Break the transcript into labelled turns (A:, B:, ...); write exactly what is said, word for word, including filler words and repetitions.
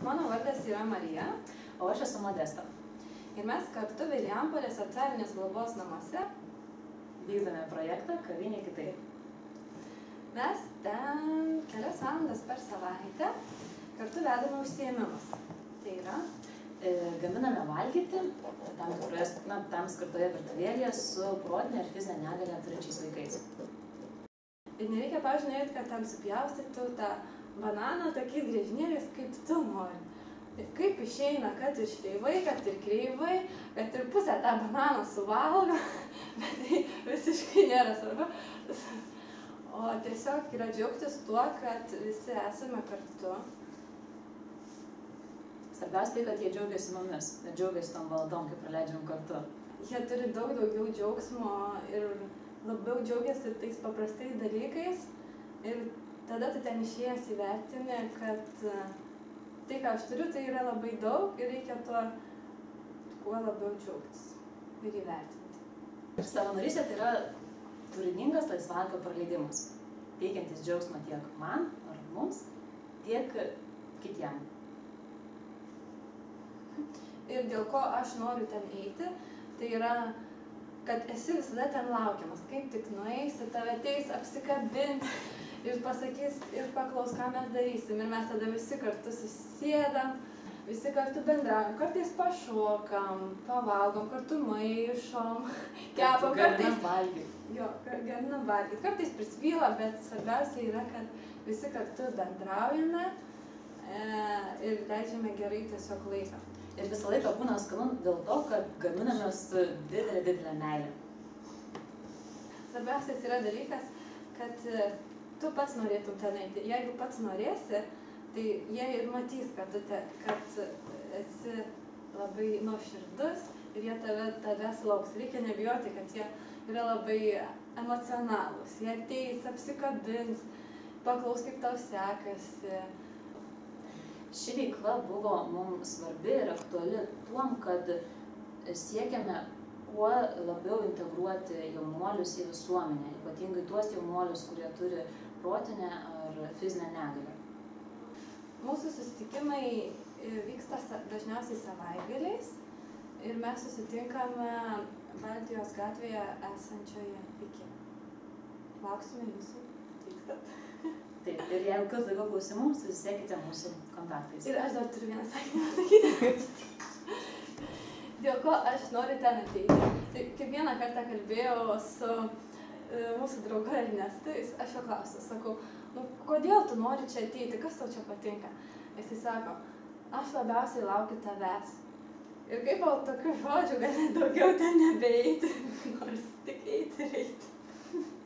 A: Mano vardas yra Marija.
B: O aš esu Modesta.
A: Ir mes kartu Vilijampolės socialinės globos namuose
B: vykdome projektą Kavinė kitaip.
A: Mes ten kelias valandas per savaitę kartu vedame užsiėmimus. Tai yra,
B: e, gaminame valgyti tam, tikroje, na, tam skirtoje virtuvėlėje su protinė ir fizinė negalia turinčiais vaikais.
A: Ir nereikia, pažiūrėti, kad tam supjaustytų tą bananą tokiais griežinėliais, kaip tu nori. Ir kaip išeina, kad ir šleivai, kad ir kreivai, kad ir pusę tą bananą suvalgo, bet tai visiškai nėra svarbu. O tiesiog yra džiaugtis tuo, kad visi esame kartu.
B: Svarbiausia tai, kad jie džiaugiasi mumis, džiaugiasi tom valandom, kai praleidžiam kartu.
A: Jie turi daug daugiau džiaugsmo ir labiau džiaugiasi tais paprastais dalykais. Ir tada tu ten išėjęs įvertini, kad tai, ką aš turiu, tai yra labai daug ir reikia tuo kuo labiau džiaugtis ir įvertinti.
B: Ir savanorystė tai yra turiningas laisvalaikio praleidimas, teikiantis džiaugsmą tiek man ar mums, tiek kitiem.
A: Ir dėl ko aš noriu ten eiti, tai yra, kad esi visada ten laukiamas. Kaip tik nueisi, tave ateis, apsikabins ir pasakys ir paklaus, ką mes darysim. Ir mes tada visi kartu susėdam, visi kartu bendraujam, kartais pašokam, pavalgom, kartu maišom, kepam, kartais
B: valgyti.
A: Jo, gaminam valgyti. Kartais prisvyla, bet svarbiausia yra, kad visi kartu bendraujame e, ir leidžiame gerai tiesiog laiką.
B: Ir visą laiką būna skanu dėl to, kad gaminame su didelė, didelė meilė.
A: Svarbiausias yra dalykas, kad tu pats norėtum ten eiti. Jeigu pats norėsi, tai jie ir matys, kad tu te, kad esi labai nuoširdus ir jie tave, tavęs lauks. Reikia nebijoti, kad jie yra labai emocionalūs. Jie ateis, apsikabins, paklaus, kaip tau sekasi.
B: Ši veikla buvo mums svarbi ir aktuali tuom, kad siekiame kuo labiau integruoti jaunuolius į visuomenę, ypatingai tuos jaunuolius, kurie turi protinę ar fizinę negalią.
A: Mūsų susitikimai vyksta dažniausiai savaitgaliais ir mes susitinkame Baltijos gatvėje esančioje iki. Lauksime jūsų, atvykstat.
B: Taip, ir jeigu kils daugiau klausimų, susisiekite mūsų kontaktais.
A: Ir aš dar turiu vieną sakinį pasakyti. Dėl ko aš noriu ten ateiti. Tai kaip vieną kartą kalbėjau su e, mūsų draugu Ernestu, aš jo klausiu, sakau, nu, kodėl tu nori čia ateiti, kas tau čia patinka? Jisai sako, aš labiausiai laukiu tavęs. Ir kaip po tokių žodžių gali daugiau ten nebeeiti, nors tik eiti ir eiti.